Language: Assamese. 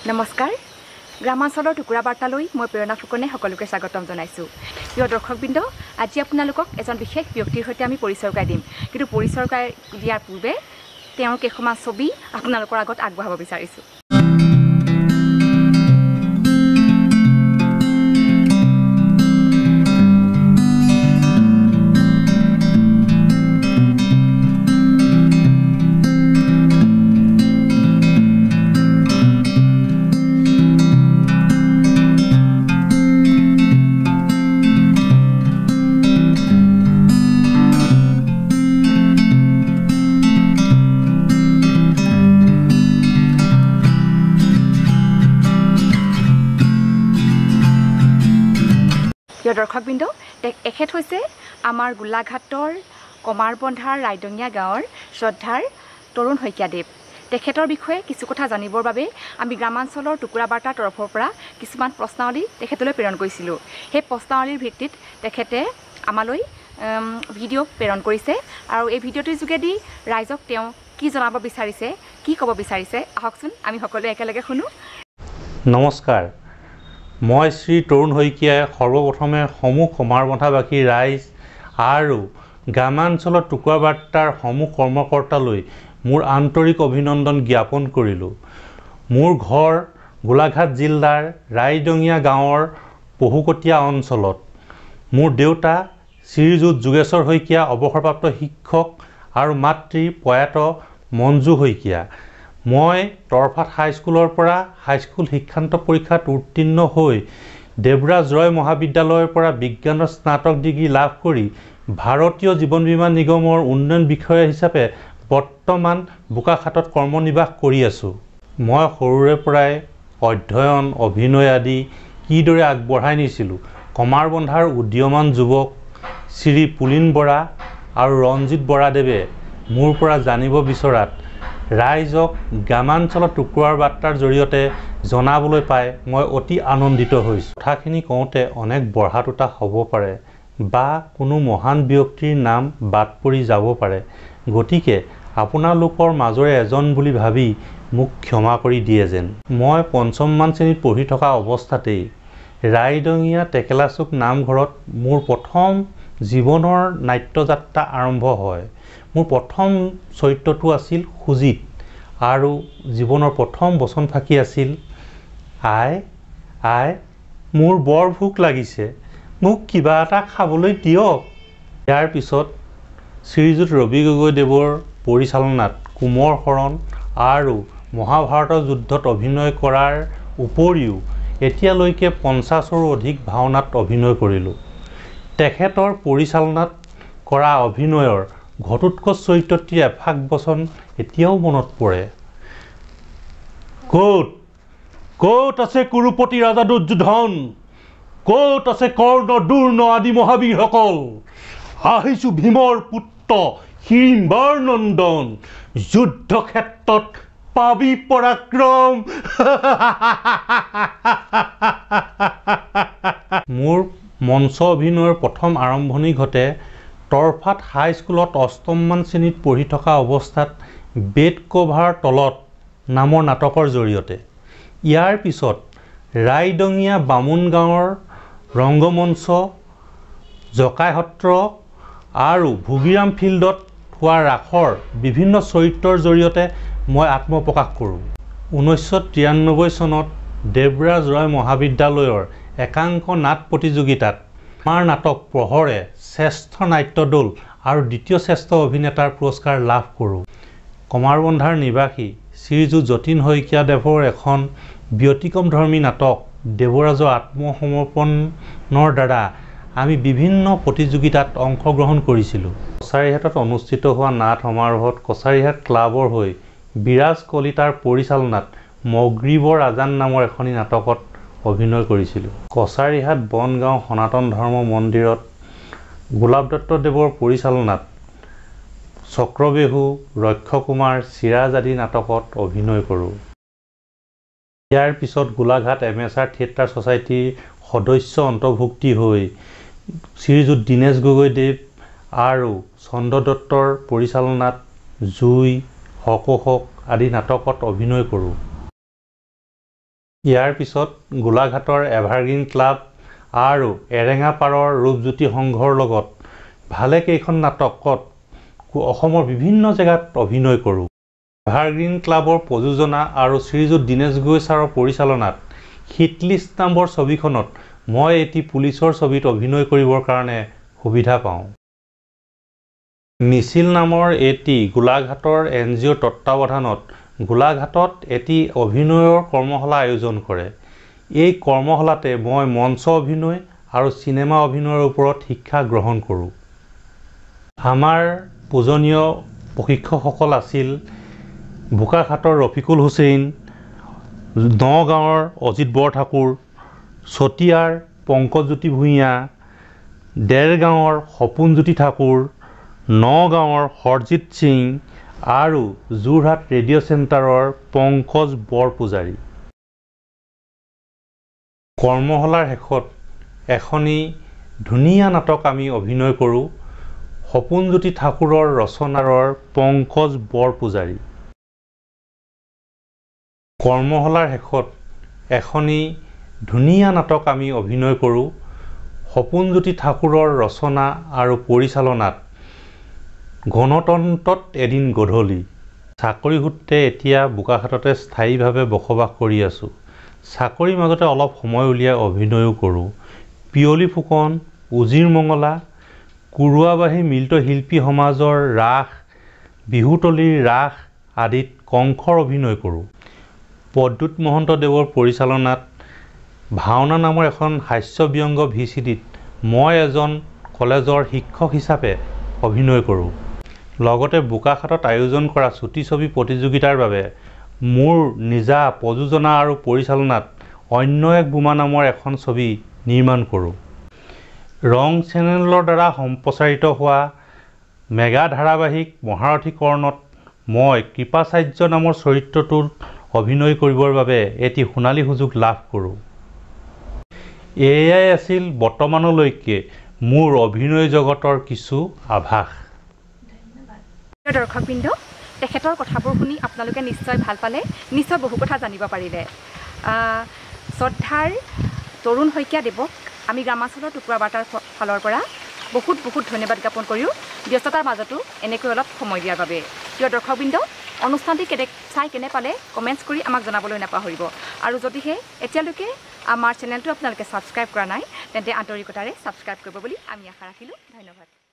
নমস্কাৰ গ্ৰামাঞ্চলৰ টুকুৰা বাৰ্তালৈ মই প্ৰেৰণা ফুকনে সকলোকে স্বাগতম জনাইছোঁ। প্ৰিয় দৰ্শকবৃন্দ, আজি আপোনালোকক এজন বিশেষ ব্যক্তিৰ সৈতে আমি পৰিচয় কৰাই দিম, কিন্তু পৰিচয় কৰাই দিয়াৰ পূৰ্বে তেওঁৰ কেইখনমান ছবি আপোনালোকৰ আগত আগবঢ়াব বিচাৰিছোঁ। প্ৰিয় দৰ্শকবৃন্দ, এখেত হৈছে আমাৰ গোলাঘাটৰ কমাৰবন্ধাৰ ৰাইডঙীয়া গাঁৱৰ শ্ৰদ্ধাৰ তৰুণ শইকীয়াদেৱ। তেখেতৰ বিষয়ে কিছু কথা জানিবৰ বাবে আমি গ্ৰামাঞ্চলৰ টুকুৰা বাৰ্তাৰ তৰফৰ পৰা কিছুমান প্ৰশ্নাৱলী তেখেতলৈ প্ৰেৰণ কৰিছিলোঁ। সেই প্ৰশ্নাৱলীৰ ভিত্তিত তেখেতে আমালৈ ভিডিঅ' প্ৰেৰণ কৰিছে আৰু এই ভিডিঅ'টিৰ যোগেদি ৰাইজক তেওঁ কি জনাব বিচাৰিছে, কি ক'ব বিচাৰিছে, আহকচোন আমি সকলোৱে একেলগে শুনো। নমস্কাৰ, মই শ্ৰী তৰুণ শইকীয়াই সৰ্বপ্ৰথমে সমূহ কমাৰবন্ধাবাসী ৰাইজ আৰু গ্ৰামাঞ্চলৰ টুকুৰা বাৰ্তাৰ সমূহ কৰ্মকৰ্তালৈ মোৰ আন্তৰিক অভিনন্দন জ্ঞাপন কৰিলোঁ। মোৰ ঘৰ গোলাঘাট জিলাৰ ৰাইডঙীয়া গাঁৱৰ পহুকটীয়া অঞ্চলত। মোৰ দেউতা শ্ৰীযুত যোগেশ্বৰ শইকীয়া অৱসৰপ্ৰাপ্ত শিক্ষক আৰু মাতৃ প্ৰয়াত মঞ্জু শইকীয়া। মই তৰফাত হাইস্কুলৰ পৰা হাইস্কুল শিক্ষান্ত পৰীক্ষাত উত্তীৰ্ণ হৈ দেৱৰাজ ৰয় মহাবিদ্যালয়ৰ পৰা বিজ্ঞানৰ স্নাতক ডিগ্ৰী লাভ কৰি ভাৰতীয় জীৱন বীমা নিগমৰ উন্নয়ন বিষয়া হিচাপে বৰ্তমান বোকাখাতত কৰ্মনিৰ্বাহ কৰি আছোঁ। মই সৰুৰে পৰাই অধ্যয়ন, অভিনয় আদি কিদৰে আগবঢ়াই নিছিলোঁ কমাৰবন্ধাৰ উদীয়মান যুৱক শ্ৰী পুলিন বৰা আৰু ৰঞ্জিত বৰাদেৱে মোৰ পৰা জানিব বিচৰাত ৰাইজক গ্ৰামাঞ্চলৰ টুকুৰাৰ বাৰ্তাৰ জৰিয়তে জনাবলৈ পাই মই অতি আনন্দিত হৈছোঁ। কথাখিনি কওঁতে অনেক বঢ়া টুটা হ'ব পাৰে বা কোনো মহান ব্যক্তিৰ নাম বাদ পৰি যাব পাৰে, গতিকে আপোনালোকৰ মাজৰে এজন বুলি ভাবি মোক ক্ষমা কৰি দিয়ে যেন। মই পঞ্চমমান শ্ৰেণীত পঢ়ি থকা অৱস্থাতেই ৰাইডঙীয়া টেকেলাচুক নামঘৰত মোৰ প্ৰথম জীৱনৰ নাট্যযাত্ৰা আৰম্ভ হয়। মোৰ প্ৰথম চৰিত্ৰটো আছিল সুজিত আৰু জীৱনৰ প্ৰথম বচন ফাঁকি আছিল, আই আই মোৰ বৰ ভোক লাগিছে, মোক কিবা এটা খাবলৈ দিয়ক। ইয়াৰ পিছত শ্ৰীযুত ৰবি গগৈদেৱৰ পৰিচালনাত কুমৰ শৰণ আৰু মহাভাৰতৰ যুদ্ধত অভিনয় কৰাৰ উপৰিও এতিয়ালৈকে 50ৰো অধিক ভাওনাত অভিনয় কৰিলোঁ। তেখেতৰ পৰিচালনাত কৰা অভিনয়ৰ ঘটোৎকচ চৰিত্ৰটিৰ এফাক বচন এতিয়াও মনত পৰে। ক'ত ক'ত আছে কুৰুপতি ৰাজা দুৰ্যোধন, ক'ত আছে কৰ্ণ দুৰ্ণ আদি মহাবীৰসকল, আহিছোঁ ভীমৰ পুত্ৰ হিড়িম্বৰ নন্দন, যুদ্ধ ক্ষেত্ৰত পাবি পৰাক্ৰম। মোৰ মঞ্চ অভিনয়ৰ প্ৰথম আৰম্ভণি ঘটে তৰফাত হাইস্কুলত অষ্টমমান শ্ৰেণীত পঢ়ি থকা অৱস্থাত বেড কভাৰ তলত নামৰ নাটকৰ জৰিয়তে। ইয়াৰ পিছত ৰাইডঙীয়া বামুণ গাঁৱৰ ৰংগমঞ্চ, জকাই সত্ৰ আৰু ভোগীৰাম ফিল্ডত হোৱা ৰাসৰ বিভিন্ন চৰিত্ৰৰ জৰিয়তে মই আত্মপ্ৰকাশ কৰোঁ। 1993 চনত দেৱৰাজ ৰয় মহাবিদ্যালয়ৰ একাংক নাট প্ৰতিযোগিতাত আমাৰ নাটক প্ৰহৰে শ্ৰেষ্ঠ নাট্যদল আৰু দ্বিতীয় শ্ৰেষ্ঠ অভিনেতাৰ পুৰস্কাৰ লাভ কৰোঁ। কমাৰবন্ধাৰ নিবাসী শ্ৰীযুত যতীন শইকীয়াদেৱৰ এখন ব্যতিক্ৰমধৰ্মী নাটক দেৱৰাজৰ আত্মসমৰ্পণৰ দ্বাৰা আমি বিভিন্ন প্ৰতিযোগিতাত অংশগ্ৰহণ কৰিছিলোঁ। কছাৰীহাটত অনুষ্ঠিত হোৱা নাট সমাৰোহত কছাৰীহাট ক্লাবৰ হৈ বিৰাজ কলিতাৰ পৰিচালনাত মগ্ৰীবৰ আজান নামৰ এখনি নাটকত অভিনয় কৰিছিলোঁ। কছাৰীহাট বনগাঁও সনাতন ধৰ্ম মন্দিৰত গোলাপ দত্তদেৱৰ পৰিচালনাত চক্ৰবেহু, ৰক্ষকুমাৰ, চিৰাজ আদি নাটকত অভিনয় কৰোঁ। ইয়াৰ পিছত গোলাঘাট এমেচাৰ থিয়েটাৰ ছ'চাইটিৰ সদস্য অন্তৰ্ভুক্তি হৈ শ্ৰীযুত দীনেশ গগৈদেৱ আৰু চন্দ্ৰ দত্তৰ পৰিচালনাত জুই, হক আদি নাটকত অভিনয় কৰোঁ। ইয়াৰ পিছত গোলাঘাটৰ এভাৰগ্ৰীণ ক্লাব আৰু এৰেঙাপাৰৰ ৰূপজ্যোতি সংঘৰ লগত ভালেকেইখন নাটকত অসমৰ বিভিন্ন জেগাত অভিনয় কৰোঁ। এভাৰগ্ৰীণ ক্লাবৰ প্ৰযোজনা আৰু শ্ৰীযুত দীনেশ গগৈ ছাৰৰ পৰিচালনাত হিটলিষ্ট নামৰ ছবিখনত মই এটি পুলিচৰ ছবিত অভিনয় কৰিবৰ কাৰণে সুবিধা পাওঁ। মিছিল নামৰ এটি গোলাঘাটৰ NGO তত্ত্বাৱধানত গোলাঘাটত এটি অভিনয়ৰ কৰ্মশালা আয়োজন কৰে। এই কৰ্মশালাতে মই মঞ্চ অভিনয় আৰু চিনেমা অভিনয়ৰ ওপৰত শিক্ষা গ্ৰহণ কৰোঁ। আমাৰ পূজনীয় প্ৰশিক্ষকসকল আছিল বোকাখাটৰ ৰফিকুল হুছেইন, নগাঁৱৰ অজিত বৰঠাকুৰ, চতিয়াৰ পংকজজ্যোতি ভূঞা, দেৰগাঁৱৰ সপোনজ্যোতি ঠাকুৰ, নগাঁৱৰ হৰজিত সিং আৰু যোৰহাট ৰেডিঅ' চেণ্টাৰৰ পংকজ বৰপূজাৰী। কৰ্মশালাৰ শেষত এখনি ধুনীয়া নাটক আমি অভিনয় কৰোঁ। সপোনজ্যোতি ঠাকুৰৰ ৰচনাৰৰ পংকজ বৰপূজাৰী। কৰ্মশালাৰ শেষত এখনি ধুনীয়া নাটক আমি অভিনয় কৰোঁ। সপোনজ্যোতি ঠাকুৰৰ ৰচনা আৰু পৰিচালনাত গণতন্ত্ৰত এদিন গধূলি। চাকৰি সূত্ৰে এতিয়া বোকাখাটতে স্থায়ীভাৱে বসবাস কৰি আছোঁ। চাকৰিৰ মাজতে অলপ সময় উলিয়াই অভিনয়ো কৰোঁ। পিয়লি ফুকন, উজিৰ মঙলা, কুৰুৱাবাহী মিলিত শিল্পী সমাজৰ ৰাস, বিহুতলীৰ ৰাস আদিত কংসৰ অভিনয় কৰোঁ। প্ৰদ্যুৎ মহন্তদেৱৰ পৰিচালনাত ভাওনা নামৰ এখন হাস্যব্যংগ VCDত মই এজন কলেজৰ শিক্ষক হিচাপে অভিনয় কৰোঁ। লগতে বোকাখাটত আয়োজন কৰা চুটি ছবি প্ৰতিযোগিতাৰ বাবে মোৰ নিজা প্ৰযোজনা আৰু পৰিচালনাত অন্য এক বোমা নামৰ এখন ছবি নিৰ্মাণ কৰোঁ। ৰং চেনেলৰ দ্বাৰা সম্প্ৰচাৰিত হোৱা মেগা ধাৰাবাহিক মহাৰথী কৰ্ণত মই কৃপাচাৰ্য নামৰ চৰিত্ৰটোত অভিনয় কৰিবৰ বাবে এটি সোণালী সুযোগ লাভ কৰোঁ। এয়াই আছিল বৰ্তমানলৈকে মোৰ অভিনয় জগতৰ কিছু আভাস। দৰ্শকবৃন্দ, তেখেতৰ কথাবোৰ শুনি আপোনালোকে নিশ্চয় ভাল পালে, নিশ্চয় বহু কথা জানিব পাৰিলে। শ্ৰদ্ধাৰ তৰুণ শইকীয়া দেৱক আমি গ্ৰামাঞ্চলৰ টুকুৰা বাৰ্তাৰ ফালৰ পৰা বহুত বহুত ধন্যবাদ জ্ঞাপন কৰিও ব্যস্ততাৰ মাজতো এনেকৈ অলপ সময় দিয়াৰ বাবে। প্ৰিয় দৰ্শকবৃন্দ, অনুষ্ঠানটি চাই কেনে পালে কমেণ্টছ কৰি আমাক জনাবলৈ নাপাহৰিব। আৰু যদিহে এতিয়ালৈকে আমাৰ চেনেলটো আপোনালোকে ছাবস্ক্ৰাইব কৰা নাই তেন্তে আন্তৰিকতাৰে ছাবস্ক্ৰাইব কৰিব বুলি আমি আশা ৰাখিলোঁ। ধন্যবাদ।